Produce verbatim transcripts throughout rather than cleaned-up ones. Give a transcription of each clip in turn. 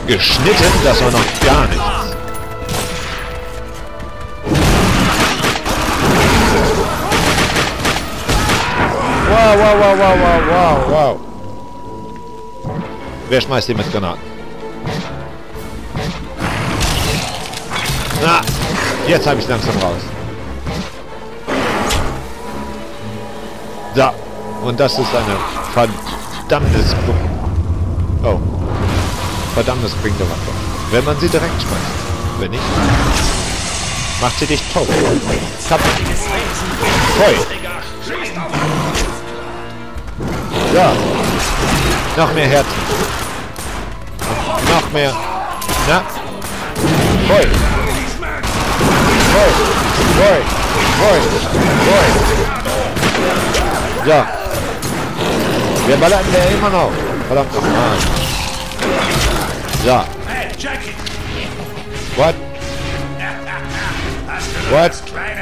geschnitten, das war noch gar nichts. Wow, wow, wow, wow, wow, wow, wow. Wer schmeißt die mit Granaten? Na, jetzt habe ich langsam raus. Da. Und das ist eine verdammtes... Oh. Verdammtes bringende Waffe. Wenn man sie direkt schmeißt. Wenn nicht, macht sie dich tot. Kaputt. Voll. Ja. Noch mehr Herzen. Und noch mehr. Na? Voll. Voll. Voll. Voll. Voll. Ja. Wir ballern der immer noch. Verdammt nochmal. Ja. What? What?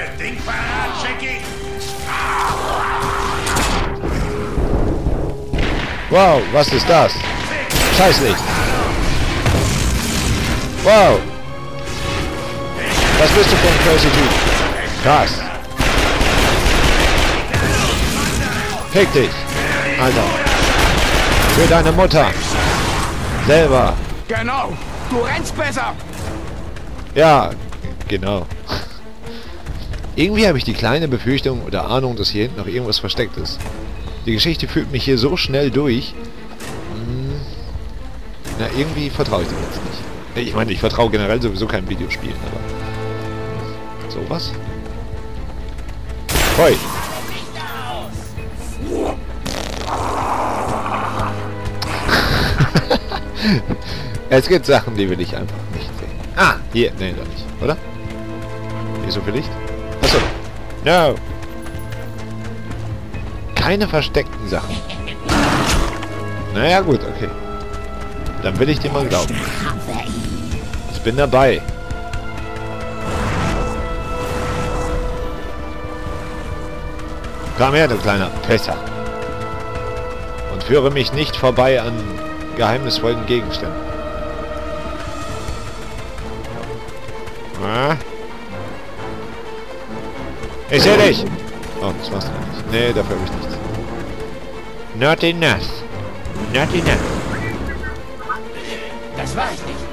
Wow, was ist das? Scheißlicht. Wow. Was bist du für ein crazy Typ? Krass. Fick dich. Alter. Für deine Mutter. Selber. Genau. Du rennst besser. Ja, genau. Irgendwie habe ich die kleine Befürchtung oder Ahnung, dass hier hinten noch irgendwas versteckt ist. Die Geschichte führt mich hier so schnell durch. Hm. Na, irgendwie vertraue ich dem jetzt nicht. Ich meine, ich vertraue generell sowieso keinen Videospielen, aber... Sowas? Hoi! Es gibt Sachen, die will ich einfach nicht sehen. Ah, hier. Nee, doch nicht. Oder? Hier ist so viel Licht. Achso. No. Keine versteckten Sachen. Naja, gut, okay. Dann will ich dir mal glauben. Ich bin dabei. Komm her, du kleiner Pisser. Und führe mich nicht vorbei an geheimnisvollen Gegenständen. Ah. Ich sehe dich! Oh, das war's noch nicht. Nee, dafür habe ich nichts. Not enough. Not enough. Das war ich nicht.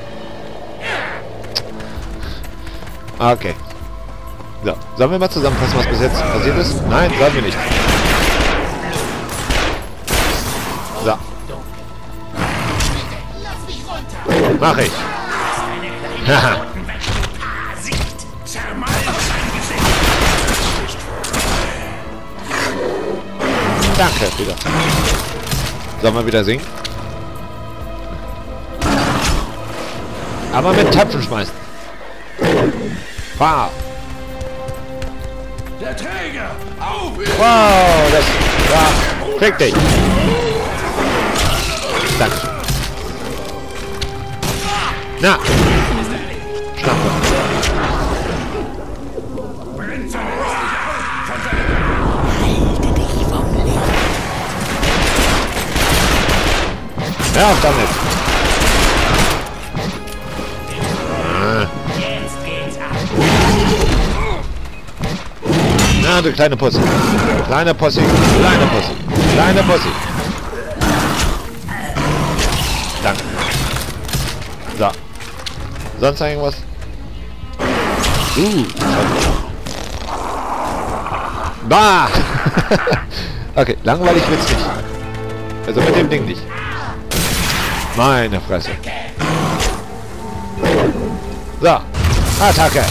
Okay. So, sollen wir mal zusammenfassen, was bis jetzt passiert ist? Nein, sollen wir nicht. So. Mach ich. Haha. Danke, wieder. Sollen wir wieder singen? Aber mit Töpfen schmeißen. Wow. Der Träger! Auf! Wow, das... Ja, krieg dich. Danke. Na. Schnappe. Hör auf damit. Ah. Na, du kleine Pussy. Kleine Pussy. Kleine Pussy. Kleine Pussy. Danke. So. Sonst irgendwas? Uh. Bah! Okay, langweilig wird's nicht. Also mit dem Ding nicht. Meine Fresse. So. Attacke.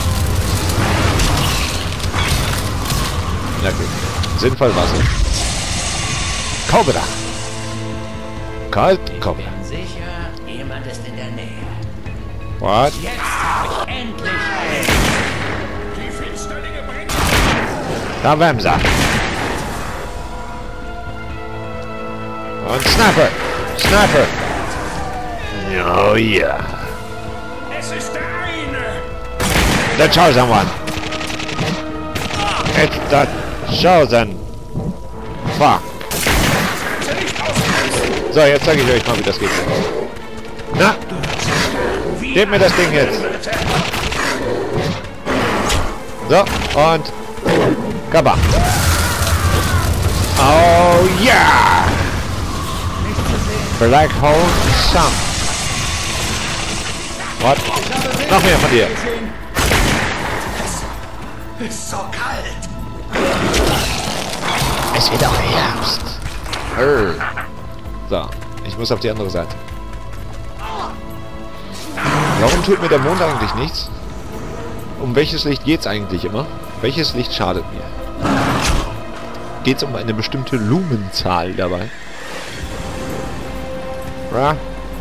Na gut. Sinnvoll Wasser. Cobra. Kalt Cobra. Ich bin sicher, jemand ist in der Nähe. What? Jetzt hab ich endlich ein. Die Finsterlinge bringen. Da Wemser. Und Sniper. Sniper. Oh ja. Es ist der eine. The chosen one. It's the chosen. Fuck. So, jetzt zeige ich euch mal, wie das geht. Na! Gib mir das Ding jetzt! So, und... Kabam! Oh yeah! Black Hole Sun. What? Noch mehr von dir. Ist so kalt. Es wird auch Herbst. Arr. So, ich muss auf die andere Seite. Warum tut mir der Mond eigentlich nichts? Um welches Licht geht's eigentlich immer? Welches Licht schadet mir? Geht's um eine bestimmte Lumenzahl dabei? Ja.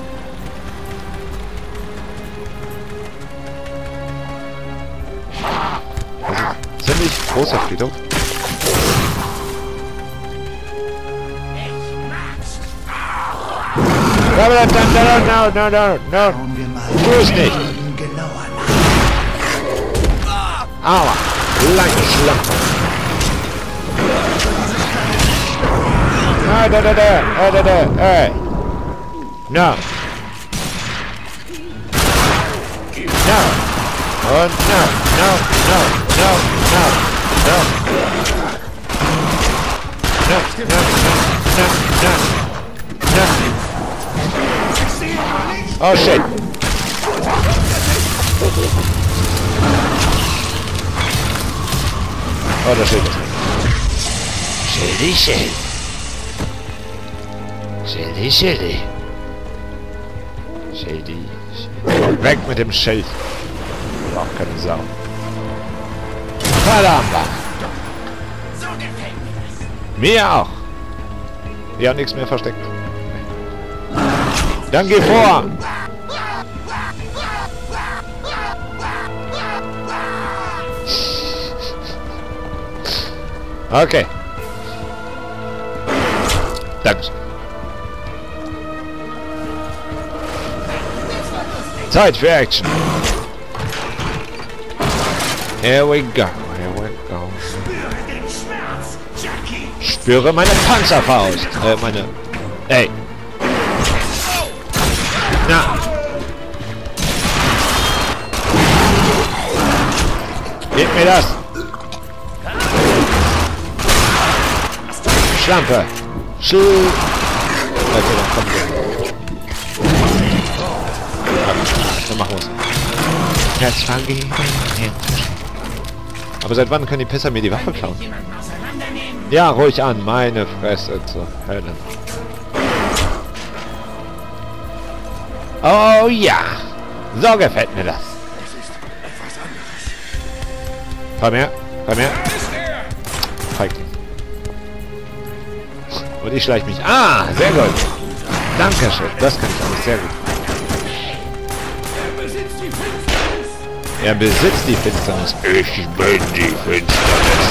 Also, ziemlich großer Friedhof. No, no, no, no, no, no. Tu es nicht. Aua. Lange Schlampe. Ah, da, da, da. Ah, da, da. Ey. No. No. Und no. No, no, no, no, no. No, no, no, no, no. No. Oh shit. Oh, da steht es. Schildi, Schild. Schildi, Schildi. Schildi, Schildi. Weg mit dem Schild. Braucht keine Sau. Verdammt. So gefällt mir das. Mir auch. Wir haben nichts mehr versteckt. Dann geh vor! Okay. Danke. Zeit für Action. Here we go. Here we go. Spüre den Schmerz, Jackie. Spüre meine Panzerfaust. Äh, meine... Ey. Na. Gib mir das. Schlampe. Schl... Okay, dann kommt wir. Dann machen wir's. Jetzt vergeben. Aber seit wann können die Pisser mir die Waffe klauen? Ja, ruhig an. Meine Fresse zur Hölle. Oh ja! So gefällt mir das. Komm her, komm her. Feigling. Und ich schleiche mich. Ah, sehr gut. Dankeschön, das kann ich alles sehr gut. Er besitzt die Finsternis. Ich bin die Finsternis.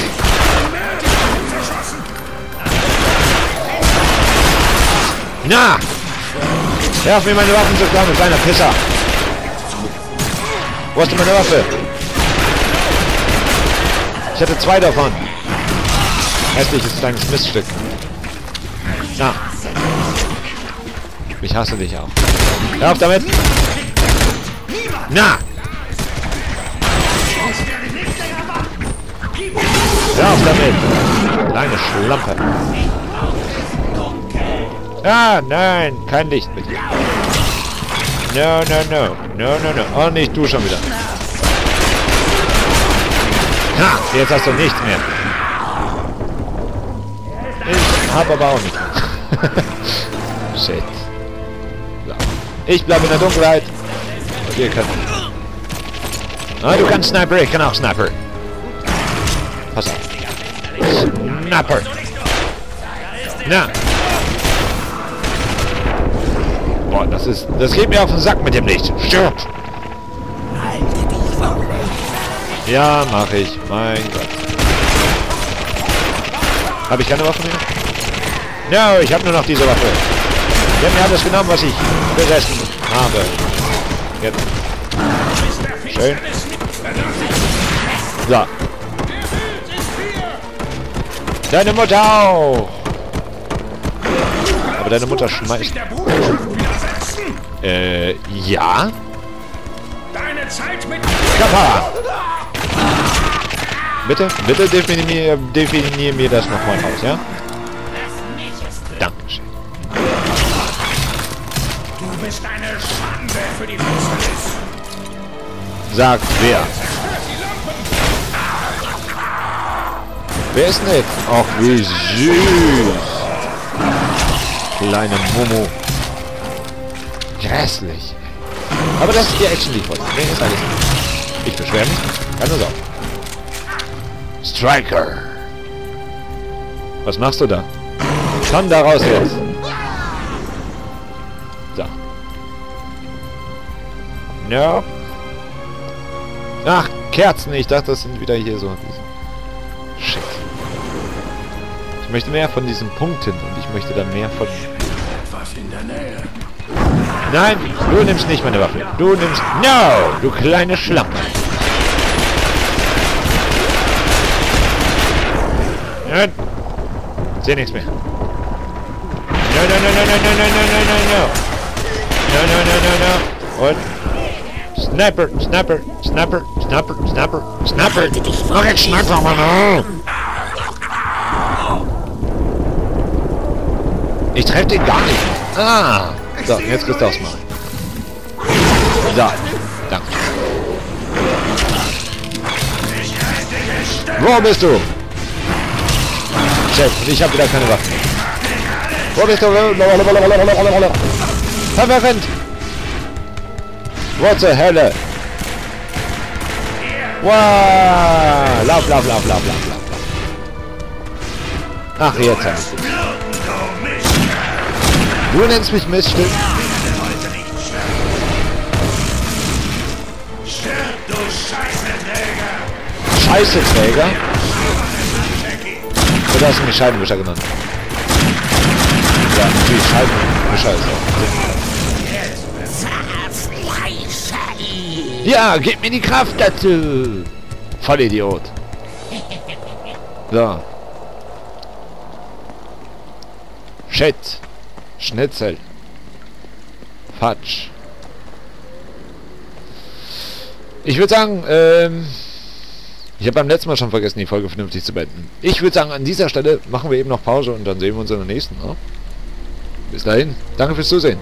Na! Hör auf mir meine Waffen zu klauen, du kleiner Pisser! Wo hast du meine Waffe? Ich hatte zwei davon. Hässliches kleines Miststück. Na. Ich hasse dich auch. Hör auf damit! Na! Hör auf damit! Kleine Schlampe! Ah, nein, kein Licht mit dir. No, no, no. No, no, no. Oh, nicht du schon wieder. Ha, jetzt hast du nichts mehr. Ich hab aber auch nichts mehr. Shit. So. Ich bleibe in der Dunkelheit. Und ihr könnt... Ah, du kannst Sniper, ich kann auch Sniper. Pass auf. Sniper. Na. Boah, das ist... Das geht mir auf den Sack mit dem Licht. Stirb! Ja, mach ich. Mein Gott. Habe ich keine Waffe mehr? No, ich habe nur noch diese Waffe. Die haben mir alles genommen, was ich besessen habe. Jetzt. Schön. So. Deine Mutter auch! Aber deine Mutter schmeißt... Äh, ja? Deine Zeit mit... Kappa! Bitte, bitte definier, definier mir das nochmal raus, ja? Dankeschön. Du bist eine Schande für die Finsternis. Sagt wer? Wer ist denn jetzt? Ach, wie süß. Kleine Momo. Grässlich. Aber das ist die Action, die ich wollte. Nee, ist alles nicht. Ich beschwere mich. Keine Sorge. Striker. Was machst du da? Komm da raus jetzt. So. Ja. Ach, Kerzen. Ich dachte, das sind wieder hier so. Shit. Ich möchte mehr von diesen Punkten und ich möchte dann mehr von... Etwas in der Nähe. Nein, du nimmst nicht meine Waffe. Du nimmst... No! Du kleine Schlampe. Ja. Seh nichts mehr. No, no, no, no, no, no, no, no, no, no. No, no, no, no, no. Und... Sniper, Sniper, Sniper, Sniper, Sniper, Sniper. Mach jetzt Sniper, Mann. Ich treffe den gar nicht. Ah. So, jetzt kriegst du aufs Maul. So, danke. Wo bist du? Chef, ich habe wieder keine Waffen. Wo bist du? Verwirrend! Wo zur Hölle? Wow! Lauf, lauf, lauf, lauf, lauf, lauf. Ach, jetzt hab ich. Du nennst mich Miststück? Scheiße-Träger? Oder hast du mich Scheibenwischer genannt? Ja, natürlich Scheibenwischer ist auch. Ja, gib mir die Kraft dazu! Vollidiot. So. Shit. Schnitzel. Fatsch. Ich würde sagen, ähm... ich habe beim letzten Mal schon vergessen, die Folge vernünftig zu beenden. Ich würde sagen, an dieser Stelle machen wir eben noch Pause und dann sehen wir uns in der nächsten. Ne? Bis dahin. Danke fürs Zusehen.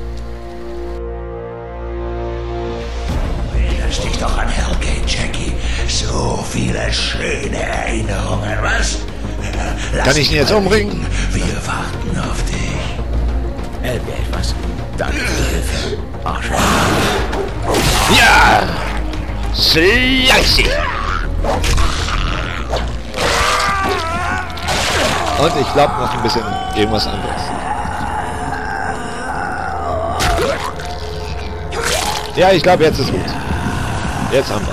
Erinnerst dich doch an Hellgate, Jackie. So viele schöne Erinnerungen, was? Lass Kann ich ihn jetzt umbringen? Wir warten auf dich. Helge etwas. Danke für die Hilfe. Arschloch. Ja! Slicey! Und ich glaube noch ein bisschen irgendwas anderes. Ja, ich glaube, jetzt ist gut. Jetzt haben